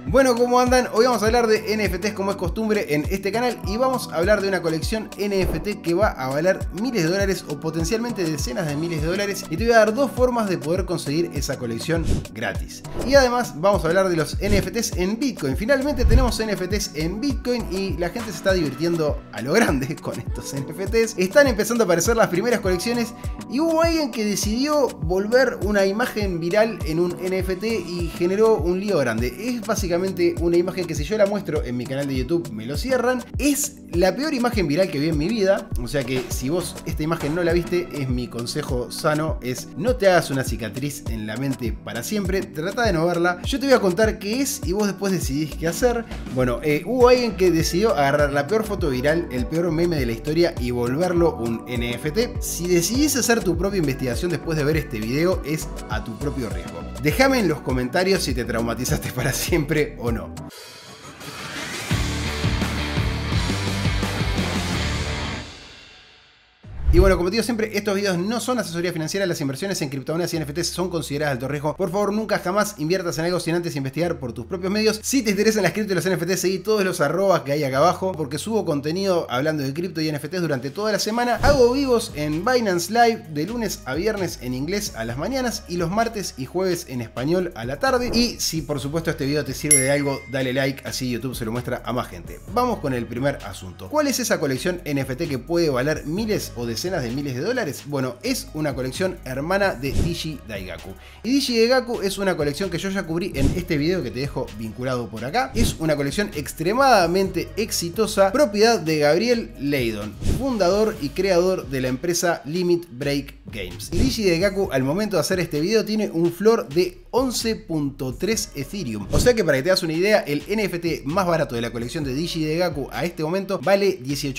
Bueno, ¿cómo andan? Hoy vamos a hablar de NFTs como es costumbre en este canal y vamos a hablar de una colección NFT que va a valer miles de dólares o potencialmente decenas de miles de dólares, y te voy a dar dos formas de poder conseguir esa colección gratis. Y además vamos a hablar de los NFTs en Bitcoin. Finalmente tenemos NFTs en Bitcoin y la gente se está divirtiendo a lo grande con estos NFTs. Están empezando a aparecer las primeras colecciones y hubo alguien que decidió volver una imagen viral en un NFT y generó un lío grande. Es básicamente una imagen que si yo la muestro en mi canal de YouTube me lo cierran. Es la peor imagen viral que vi en mi vida, o sea que si vos esta imagen no la viste, es mi consejo sano, es no te hagas una cicatriz en la mente para siempre, trata de no verla. Yo te voy a contar qué es y vos después decidís qué hacer. Bueno, hubo alguien que decidió agarrar la peor foto viral, el peor meme de la historia y volverlo un NFT. Si decidís hacer tu propia investigación después de ver este video, es a tu propio riesgo. Déjame en los comentarios si te traumatizaste para siempre o no. Y bueno, como te digo siempre, estos videos no son asesoría financiera. Las inversiones en criptomonedas y NFTs son consideradas de alto riesgo. Por favor, nunca jamás inviertas en algo sin antes investigar por tus propios medios. Si te interesan las cripto y los NFTs, seguí todos los arrobas que hay acá abajo, porque subo contenido hablando de cripto y NFTs durante toda la semana. Hago vivos en Binance Live de lunes a viernes en inglés a las mañanas y los martes y jueves en español a la tarde. Y si por supuesto este video te sirve de algo, dale like, así YouTube se lo muestra a más gente. Vamos con el primer asunto. ¿Cuál es esa colección NFT que puede valer miles o decenas de miles de dólares? Bueno, es una colección hermana de DigiDaigaku. Y DigiDaigaku es una colección que yo ya cubrí en este video que te dejo vinculado por acá. Es una colección extremadamente exitosa, propiedad de Gabriel Leydon, fundador y creador de la empresa Limit Break Games. Y DigiDaigaku al momento de hacer este video tiene un floor de 11.3 Ethereum. O sea que para que te das una idea, el NFT más barato de la colección de DigiDaigaku a este momento vale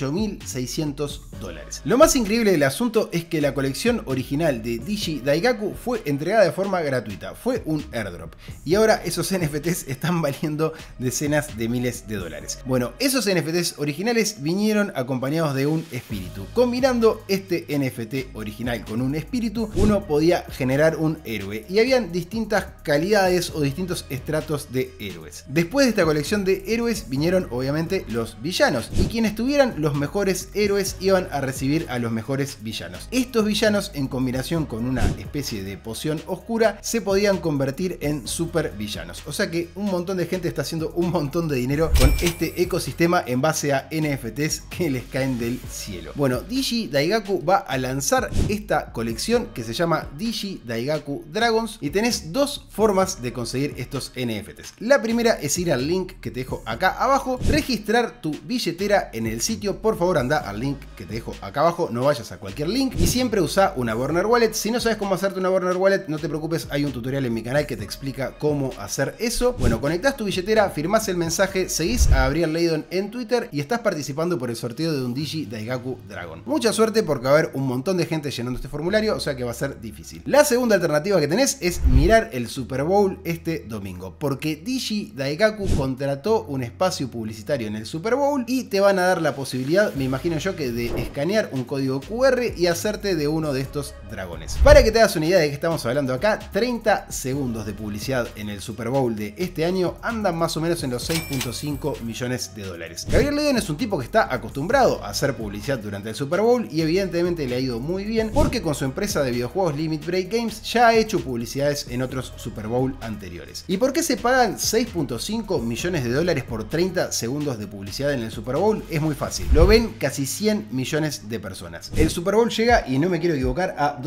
$18.600. Lo más increíble del asunto es que la colección original de DigiDaigaku fue entregada de forma gratuita, fue un airdrop. Y ahora esos NFTs están valiendo decenas de miles de dólares. Bueno, esos NFTs originales vinieron acompañados de un espíritu. Combinando este NFT original con un espíritu, uno podía generar un héroe. Y habían distintas calidades o distintos estratos de héroes. Después de esta colección de héroes vinieron obviamente los villanos, y quienes tuvieran los mejores héroes iban a recibir a los mejores villanos. Estos villanos, en combinación con una especie de poción oscura, se podían convertir en super villanos. O sea que un montón de gente está haciendo un montón de dinero con este ecosistema en base a NFTs que les caen del cielo. Bueno, DigiDaigaku va a lanzar esta colección que se llama DigiDaigaku Dragons y tenés dos formas de conseguir estos NFTs. La primera es ir al link que te dejo acá abajo, registrar tu billetera en el sitio. Por favor, anda al link que te dejo acá abajo, no vayas a cualquier link, y siempre usa una Burner Wallet. Si no sabes cómo hacerte una Burner Wallet, no te preocupes, hay un tutorial en mi canal que te explica cómo hacer eso. Bueno, conectás tu billetera, firmás el mensaje, seguís a Gabriel Leydon en Twitter y estás participando por el sorteo de un DigiDaigaku Dragon. Mucha suerte porque va a haber un montón de gente llenando este formulario, o sea que va a ser difícil. La segunda alternativa que tenés es mirar el Super Bowl este domingo, porque DigiDaigaku contrató un espacio publicitario en el Super Bowl y te van a dar la posibilidad, me imagino yo, que de escanear un código QR y hacerte de uno de estos dragones. Para que te hagas una idea de qué estamos hablando acá, 30 segundos de publicidad en el Super Bowl de este año andan más o menos en los 6.5 millones de dólares. Gabriel Leydon es un tipo que está acostumbrado a hacer publicidad durante el Super Bowl y evidentemente le ha ido muy bien porque con su empresa de videojuegos Limit Break Games ya ha hecho publicidades en otros Super Bowl anteriores. ¿Y por qué se pagan 6.5 millones de dólares por 30 segundos de publicidad en el Super Bowl? Es muy fácil. Lo ven casi 100 millones de personas. El Super Bowl llega, y no me quiero equivocar, a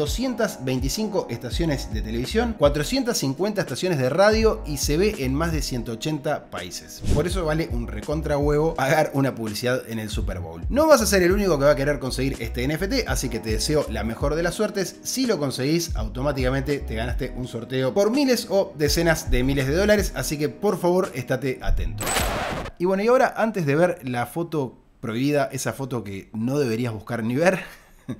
225 estaciones de televisión, 450 estaciones de radio y se ve en más de 180 países. Por eso vale un recontra huevo pagar una publicidad en el Super Bowl. No vas a ser el único que va a querer conseguir este NFT, así que te deseo la mejor de las suertes. Si lo conseguís, automáticamente te ganaste un sorteo por miles o decenas de miles de dólares, así que por favor estate atento. Y bueno, y ahora antes de ver la foto prohibida, esa foto que no deberías buscar ni ver,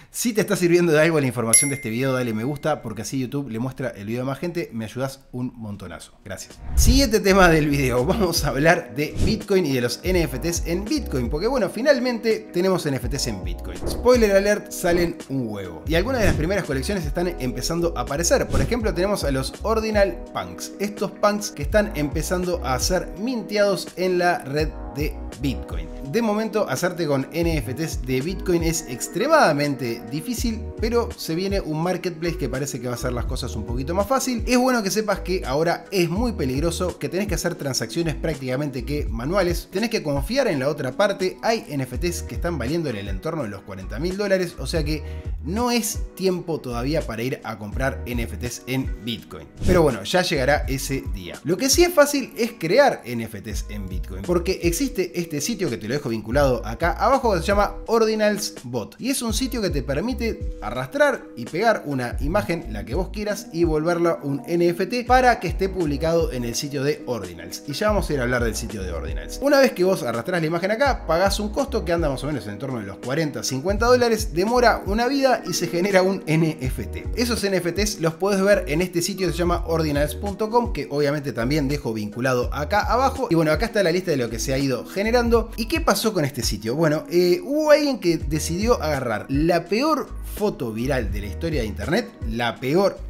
Si te está sirviendo de algo la información de este video, dale me gusta porque así YouTube le muestra el video a más gente, me ayudas un montonazo. Gracias. Siguiente tema del video, vamos a hablar de Bitcoin y de los NFTs en Bitcoin, porque bueno, finalmente tenemos NFTs en Bitcoin. Spoiler alert, salen un huevo. Y algunas de las primeras colecciones están empezando a aparecer. Por ejemplo, tenemos a los Ordinal Punks. Estos punks que están empezando a ser minteados en la red de Bitcoin. De momento, hacerte con NFTs de Bitcoin es extremadamente difícil, pero se viene un marketplace que parece que va a hacer las cosas un poquito más fácil. Es bueno que sepas que ahora es muy peligroso, que tenés que hacer transacciones prácticamente que manuales, tenés que confiar en la otra parte. Hay NFTs que están valiendo en el entorno de los $40.000, o sea que no es tiempo todavía para ir a comprar NFTs en Bitcoin. Pero bueno, ya llegará ese día. Lo que sí es fácil es crear NFTs en Bitcoin, porque existe este sitio que te lo dejo vinculado acá abajo, que se llama Ordinals Bot, y es un sitio que te permite arrastrar y pegar una imagen, la que vos quieras, y volverla un NFT para que esté publicado en el sitio de Ordinals. Y ya vamos a ir a hablar del sitio de Ordinals. Una vez que vos arrastrás la imagen acá, pagás un costo que anda más o menos en torno de los $40-50, demora una vida y se genera un NFT. Esos NFTs los puedes ver en este sitio que se llama ordinals.com, que obviamente también dejo vinculado acá abajo. Y bueno, acá está la lista de lo que se ha ido generando. ¿Y qué pasó con este sitio? Bueno, hubo alguien que decidió agarrar la peor foto viral de la historia de internet, la peor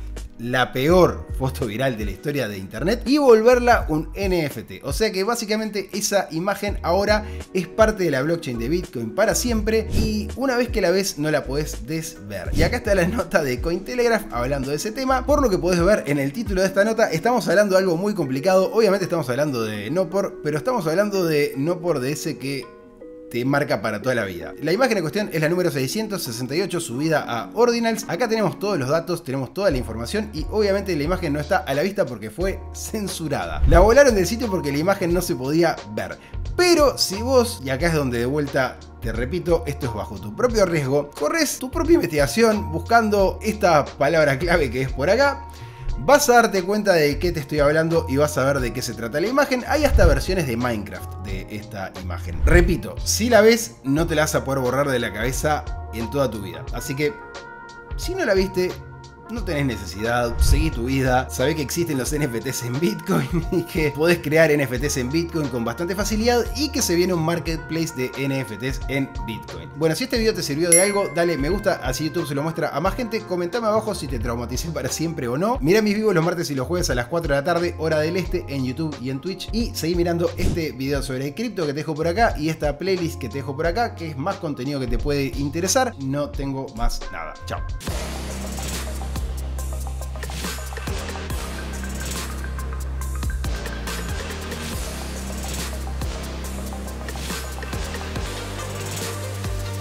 foto viral de la historia de internet, y volverla un NFT. O sea que básicamente esa imagen ahora es parte de la blockchain de Bitcoin para siempre, y una vez que la ves no la podés desver. Y acá está la nota de Cointelegraph hablando de ese tema. Por lo que podés ver en el título de esta nota, estamos hablando de algo muy complicado. Obviamente estamos hablando de Nopor, pero estamos hablando de Nopor de ese que te marca para toda la vida. La imagen en cuestión es la número 668 subida a Ordinals. Acá tenemos todos los datos, tenemos toda la información, y obviamente la imagen no está a la vista porque fue censurada. La volaron del sitio porque la imagen no se podía ver. Pero si vos, y acá es donde de vuelta te repito, esto es bajo tu propio riesgo, corres tu propia investigación buscando esta palabra clave que es por acá, vas a darte cuenta de qué te estoy hablando y vas a ver de qué se trata la imagen. Hay hasta versiones de Minecraft de esta imagen. Repito, si la ves, no te la vas a poder borrar de la cabeza en toda tu vida. Así que, si no la viste, no tenés necesidad, seguí tu vida, sabés que existen los NFTs en Bitcoin y que podés crear NFTs en Bitcoin con bastante facilidad, y que se viene un marketplace de NFTs en Bitcoin. Bueno, si este video te sirvió de algo, dale me gusta, así YouTube se lo muestra a más gente. Comentame abajo si te traumaticé para siempre o no. Mirá mis vivos los martes y los jueves a las 4 de la tarde, hora del este, en YouTube y en Twitch. Y seguí mirando este video sobre cripto que te dejo por acá y esta playlist que te dejo por acá, que es más contenido que te puede interesar. No tengo más nada. Chao.